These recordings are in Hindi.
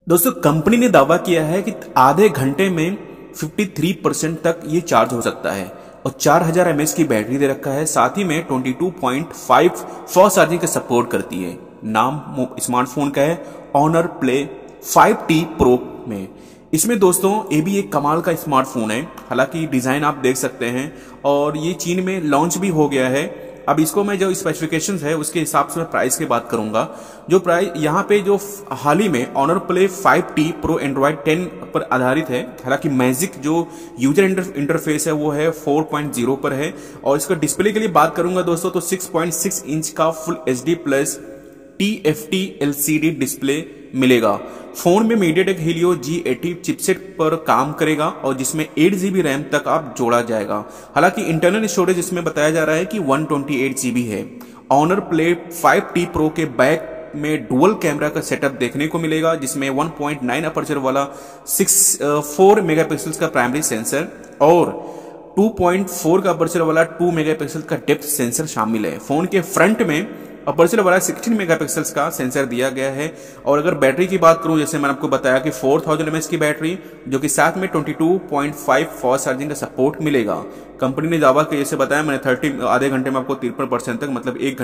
दोस्तों कंपनी ने दावा किया है कि आधे घंटे में 53% तक ये चार्ज हो सकता है और 4000 mAh की बैटरी दे रखा है। साथ ही में 22.5 फास्ट चार्जिंग का सपोर्ट करती है। नाम स्मार्टफोन का है ऑनर प्ले 5T प्रो में। इसमें दोस्तों ये भी एक कमाल का स्मार्टफोन है। हालांकि डिजाइन आप देख सकते हैं और ये चीन में लॉन्च भी हो गया है। अब इसको मैं जो स्पेसिफिकेशंस है उसके हिसाब से मैं प्राइस की बात करूंगा। जो प्राइस यहाँ पे जो हाल ही में honour play 5T pro Android 10 पर आधारित है। हालांकि मैजिक जो यूजर इंटरफेस है वो है 4.0 पर है। और इसका डिस्प्ले के लिए बात करूंगा दोस्तों तो 6.6 इंच का full HD plus TFT LCD display मिलेगा। फोन में MediaTek Helio G80 चिपसेट पर काम करेगा और जिसमें 8GB रैम तक आप जोड़ा जाएगा। हालांकि इंटरनल स्टोरेज इसमें बताया जा रहा है कि 128GB है। ऑनर प्ले 5T प्रो के बैक में डुअल कैमरा का सेटअप देखने को मिलेगा, जिसमें 1.9 अपर्चर वाला 4 मेगापिक्सल का प्राइमरी सेंसर और 2.4 का अपर्चर वाला 2 मेगापिक्सल का डेप्थ सेंसर शामिल है। फोन के फ्रंट में अपर्चर वाला 16 मेगापिक्सल्स का सेंसर दिया गया है। और अगर बैटरी की बात करूं, जैसे मैंने आपको बताया कि 4000 mAh की बैटरी, जो कि साथ में 22.5 फास्ट चार्जिंग का सपोर्ट मिलेगा। कंपनी ने दावा किया, जैसे बताया मैंने आधे घंटे में आपको 53% तक, मतलब एक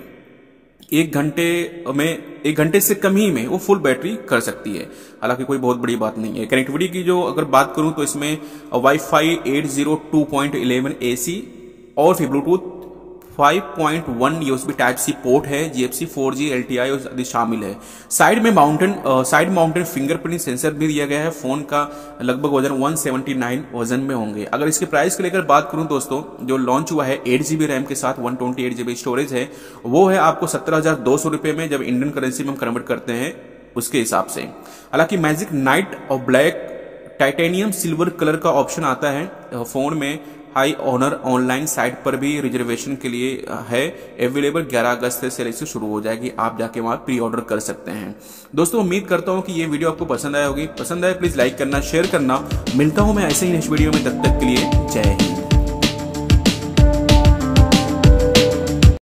घंटे से कम ही में वो फुल बैटरी कर सकती है। हालांकि कोई बहुत बड़ी बात नहीं है। कनेक्टिविटी की जो अगर बात करूं तो इसमें वाईफाई 802.11 AC और फिर ब्लूटूथ 5.1 USB Type-C पोर्ट है। GFC 4G LTI आदि शामिल है। साइड माउंटेन फिंगरप्रिंट सेंसर भी दिया गया है। फोन का लगभग वजन 179 वजन में होंगे। अगर इसके प्राइस को लेकर बात करूं दोस्तों, जो लॉन्च हुआ है 8GB रैम के साथ 128GB स्टोरेज है, वो है आपको 17,200 रुपए में, जब इंडियन करेंसी में हम कन्वर्ट करते हैं उसके हिसाब से। हालांकि मैजिक नाइट और ब्लैक टाइटेनियम सिल्वर कलर का ऑप्शन आता है फोन में। हाई ऑनर ऑनलाइन साइट पर भी रिजर्वेशन के लिए है अवेलेबल। 11 अगस्त से सेल शुरू हो जाएगी। आप जाके वहां प्री ऑर्डर कर सकते हैं। दोस्तों उम्मीद करता हूं कि ये वीडियो आपको पसंद आया होगी। पसंद आए प्लीज लाइक करना, शेयर करना। मिलता हूं मैं ऐसे ही नेक्स्ट वीडियो में, तब तक के लिए जय हिंद।